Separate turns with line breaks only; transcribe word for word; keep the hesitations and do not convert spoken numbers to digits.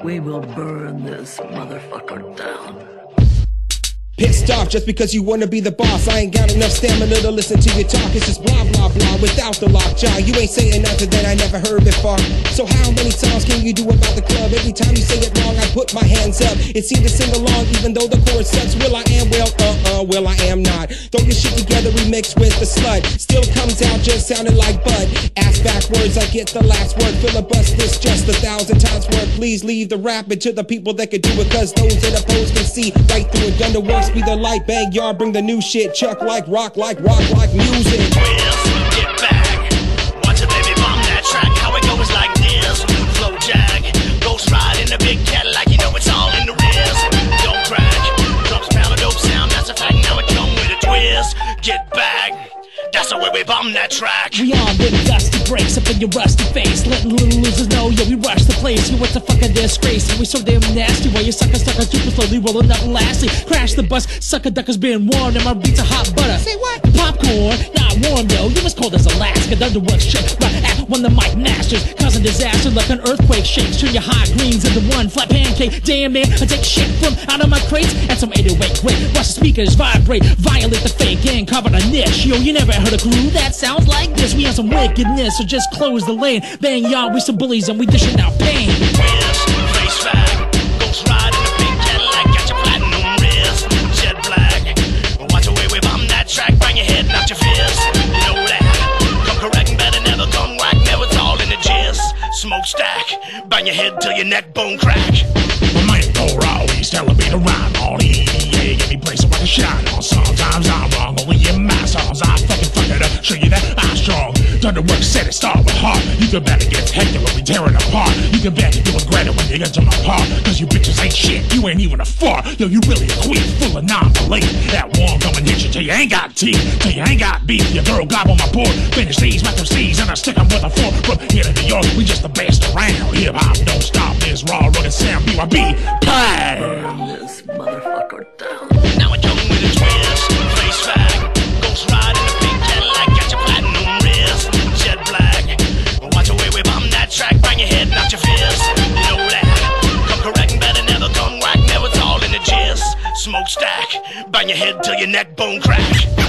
We will burn this motherfucker down.
Pissed off just because you wanna be the boss. I ain't got enough stamina to listen to your talk. It's just blah blah blah without the lockjaw. You ain't saying nothing that I never heard before. So how many songs can you do about the club? Every time you say it wrong, I put my hands up. It seemed to sing along even though the chorus sucks. Will I am, well, uh-uh, well I am not. Throw your shit together, remix with the slut. Still comes out just sounding like Bud. Ass backwards, I get the last word. Filibust this just a thousand times word. Please leave the rapping to the people that can do it, cause those that oppose can see right through it. Done the work. Be the light, bang yard, bring the new shit. Chuck like rock, like rock, like music.
Twist, get back. Watch a baby bomb that track. How it goes like this. Flow jag, ghost ride in the big Cadillac. You know it's all in the wrist. Don't crack. Drums pound a dope sound. That's a fact. Now it come with a twist. Get back. That's the way we bomb that track.
We on with dusty breaks up in your rusty face, letting little losers know, yeah, we rush the place. You what the fuck a disgrace, and we so damn nasty. While you sucker suckers super slowly rolling up lastly. Crash the bus, sucker duckers being warned, and my beats are hot butter. Say what? Popcorn, not warm though. You was cold as Alaska. Underworld shit, right at one of the mic masters, causing disaster like an earthquake shakes. Turn your hot greens into one flat pancake. Damn man, I take shit from out of my crates and some eight oh eight great. Watch the speakers vibrate, violate the fake and cover the niche. Yo, you never heard a crew that sounds like this. We have some wickedness, so just close the lane. Bang y'all, we some bullies and we dishing out pain.
Twist, face fag, ghost ride in the pink Cadillac. Got your platinum wrist, jet black. Watch the way we bomb that track. Bang your head, not your fist. You know that. Come correct and better never come whack. Never it's all in the gist. Smokestack, bang your head till your neck bone crack.
My man Cole always telling me to rhyme on E D A. Give me place so I can shine on. Sometimes I'm wrong, only in my songs I fucking fuck it up. Show you that I'm strong. Done the work, said it, start with heart. You can bet it gets hectic when we tear it apart. You can bet you regret it when you get to my heart. Cause you bitches ain't shit, you ain't even a fart. Yo, you really a queen, full of non-belief. That one coming hit you till you ain't got teeth, till you ain't got beef. Your girl gobble my board, finish these, make them seize, and I stick them with a fork. From here to New York, we just the best around. Hip hop don't stop this raw, rugged sound. B Y B, play.
Burn this motherfucker down.
Now it come with a twist, face fag, ghost ride in the pink Cadillac. Got your platinum wrist, jet black. Watch the way we bomb that track. Bang your head, not your fist. You know that. Come correct and better never come whack. Never it's all in the gist. Smokestack, bang your head till your neck bone crack.